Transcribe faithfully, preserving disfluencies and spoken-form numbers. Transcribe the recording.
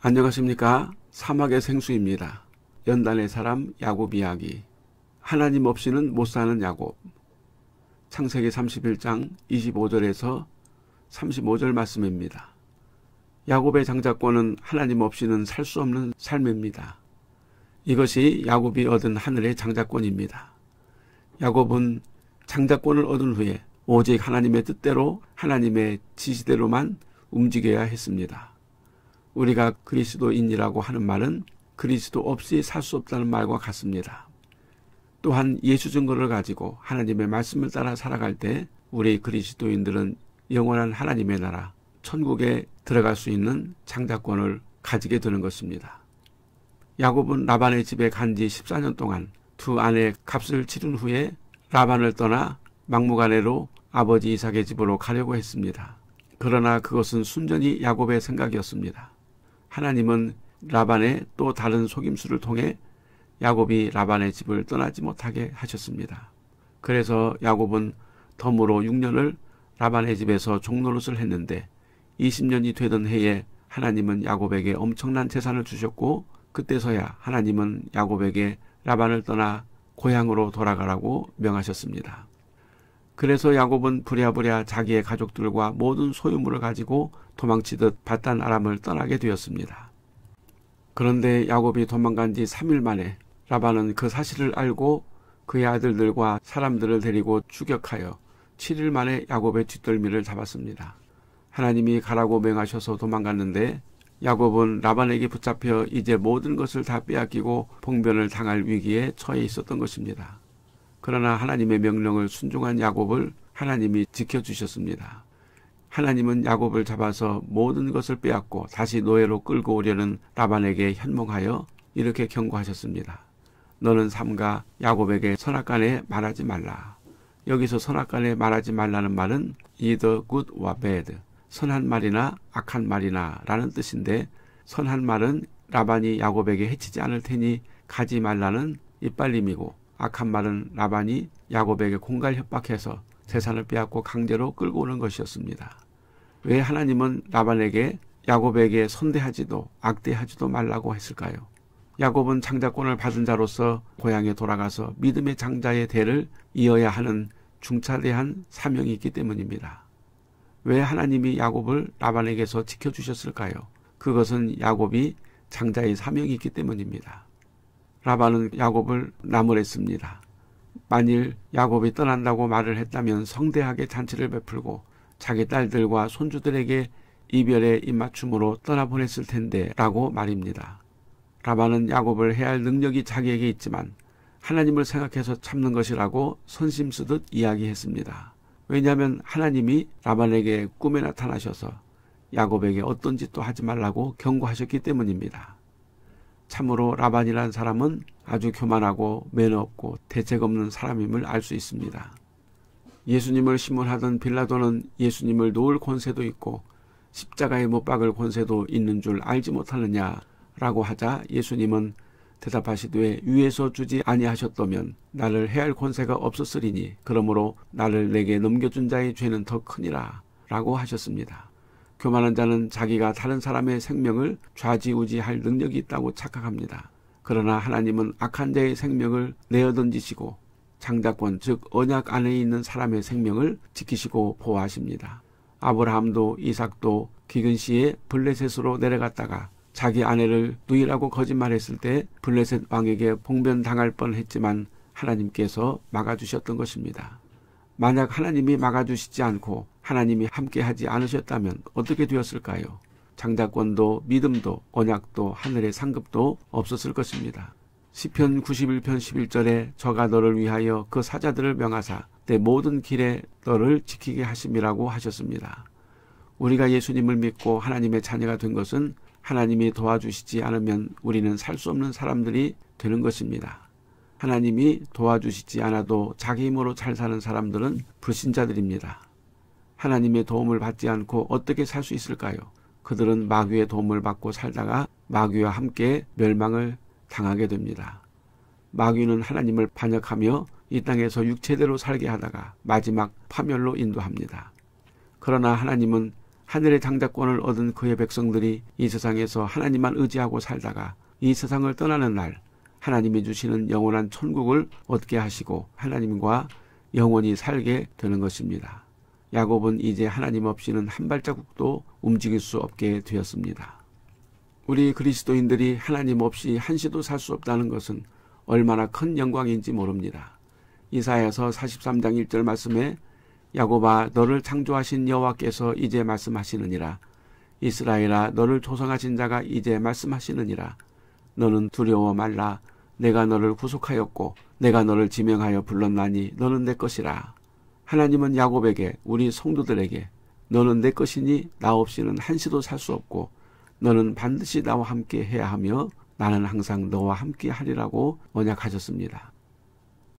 안녕하십니까? 사막의 생수입니다. 연단의 사람 야곱 이야기. 하나님 없이는 못 사는 야곱. 창세기 삼십일 장 이십오 절에서 삼십오 절 말씀입니다. 야곱의 장자권은 하나님 없이는 살 수 없는 삶입니다. 이것이 야곱이 얻은 하늘의 장자권입니다. 야곱은 장자권을 얻은 후에 오직 하나님의 뜻대로 하나님의 지시대로만 움직여야 했습니다. 우리가 그리스도인이라고 하는 말은 그리스도 없이 살 수 없다는 말과 같습니다. 또한 예수 증거를 가지고 하나님의 말씀을 따라 살아갈 때 우리 그리스도인들은 영원한 하나님의 나라, 천국에 들어갈 수 있는 장자권을 가지게 되는 것입니다. 야곱은 라반의 집에 간 지 십사 년 동안 두 아내의 값을 치른 후에 라반을 떠나 막무가내로 아버지 이삭의 집으로 가려고 했습니다. 그러나 그것은 순전히 야곱의 생각이었습니다. 하나님은 라반의 또 다른 속임수를 통해 야곱이 라반의 집을 떠나지 못하게 하셨습니다. 그래서 야곱은 덤으로 육 년을 라반의 집에서 종노릇을 했는데 이십 년이 되던 해에 하나님은 야곱에게 엄청난 재산을 주셨고 그때서야 하나님은 야곱에게 라반을 떠나 고향으로 돌아가라고 명하셨습니다. 그래서 야곱은 부랴부랴 자기의 가족들과 모든 소유물을 가지고 도망치듯 밧단 아람을 떠나게 되었습니다. 그런데 야곱이 도망간 지 삼 일 만에 라반은 그 사실을 알고 그의 아들들과 사람들을 데리고 추격하여 칠 일 만에 야곱의 뒷덜미를 잡았습니다. 하나님이 가라고 명하셔서 도망갔는데 야곱은 라반에게 붙잡혀 이제 모든 것을 다 빼앗기고 봉변을 당할 위기에 처해 있었던 것입니다. 그러나 하나님의 명령을 순종한 야곱을 하나님이 지켜주셨습니다. 하나님은 야곱을 잡아서 모든 것을 빼앗고 다시 노예로 끌고 오려는 라반에게 현몽하여 이렇게 경고하셨습니다. 너는 삼가 야곱에게 선악간에 말하지 말라. 여기서 선악간에 말하지 말라는 말은 either good or bad, 선한 말이나 악한 말이나 라는 뜻인데 선한 말은 라반이 야곱에게 해치지 않을 테니 가지 말라는 이빨림이고 악한 말은 라반이 야곱에게 공갈 협박해서 재산을 빼앗고 강제로 끌고 오는 것이었습니다. 왜 하나님은 라반에게 야곱에게 선대하지도 악대하지도 말라고 했을까요? 야곱은 장자권을 받은 자로서 고향에 돌아가서 믿음의 장자의 대를 이어야 하는 중차대한 사명이 있기 때문입니다. 왜 하나님이 야곱을 라반에게서 지켜주셨을까요? 그것은 야곱이 장자의 사명이 있기 때문입니다. 라반은 야곱을 나무랬습니다. 만일 야곱이 떠난다고 말을 했다면 성대하게 잔치를 베풀고 자기 딸들과 손주들에게 이별의 입맞춤으로 떠나보냈을 텐데 라고 말입니다. 라반은 야곱을 해할 능력이 자기에게 있지만 하나님을 생각해서 참는 것이라고 선심 쓰듯 이야기했습니다. 왜냐하면 하나님이 라반에게 꿈에 나타나셔서 야곱에게 어떤 짓도 하지 말라고 경고하셨기 때문입니다. 참으로 라반이란 사람은 아주 교만하고 매너 없고 대책 없는 사람임을 알 수 있습니다. 예수님을 시문하던 빌라도는 예수님을 놓을 권세도 있고 십자가에 못 박을 권세도 있는 줄 알지 못하느냐라고 하자 예수님은 대답하시되 위에서 주지 아니하셨다면 나를 해할 권세가 없었으리니 그러므로 나를 내게 넘겨준 자의 죄는 더 크니라 라고 하셨습니다. 교만한 자는 자기가 다른 사람의 생명을 좌지우지할 능력이 있다고 착각합니다. 그러나 하나님은 악한 자의 생명을 내어던지시고 장자권 즉 언약 안에 있는 사람의 생명을 지키시고 보호하십니다. 아브라함도 이삭도 기근 시에 블레셋으로 내려갔다가 자기 아내를 누이라고 거짓말했을 때 블레셋 왕에게 봉변당할 뻔했지만 하나님께서 막아주셨던 것입니다. 만약 하나님이 막아주시지 않고 하나님이 함께하지 않으셨다면 어떻게 되었을까요? 장자권도 믿음도 언약도 하늘의 상급도 없었을 것입니다. 시편 구십일 편 십일 절에 저가 너를 위하여 그 사자들을 명하사 내 모든 길에 너를 지키게 하심이라고 하셨습니다. 우리가 예수님을 믿고 하나님의 자녀가 된 것은 하나님이 도와주시지 않으면 우리는 살 수 없는 사람들이 되는 것입니다. 하나님이 도와주시지 않아도 자기 힘으로 잘 사는 사람들은 불신자들입니다. 하나님의 도움을 받지 않고 어떻게 살 수 있을까요? 그들은 마귀의 도움을 받고 살다가 마귀와 함께 멸망을 당하게 됩니다. 마귀는 하나님을 반역하며 이 땅에서 육체대로 살게 하다가 마지막 파멸로 인도합니다. 그러나 하나님은 하늘의 장자권을 얻은 그의 백성들이 이 세상에서 하나님만 의지하고 살다가 이 세상을 떠나는 날 하나님이 주시는 영원한 천국을 얻게 하시고 하나님과 영원히 살게 되는 것입니다. 야곱은 이제 하나님 없이는 한 발자국도 움직일 수 없게 되었습니다. 우리 그리스도인들이 하나님 없이 한시도 살 수 없다는 것은 얼마나 큰 영광인지 모릅니다. 이사야서 사십삼 장 일 절 말씀에 야곱아 너를 창조하신 여호와께서 이제 말씀하시느니라. 이스라엘아 너를 조성하신 자가 이제 말씀하시느니라. 너는 두려워 말라. 내가 너를 구속하였고 내가 너를 지명하여 불렀나니 너는 내 것이라. 하나님은 야곱에게 우리 성도들에게 너는 내 것이니 나 없이는 한시도 살 수 없고 너는 반드시 나와 함께 해야 하며 나는 항상 너와 함께 하리라고 언약하셨습니다.